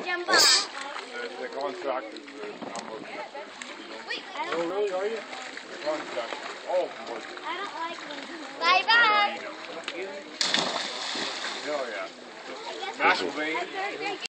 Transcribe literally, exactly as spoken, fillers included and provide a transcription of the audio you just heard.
jump off. The, the contract is uh, almost. Wait, I Oh, don't really? Are you? The contract. Oh, boy. I don't like them. Bye bye. Oh, yeah. I guess McIlvain. I'm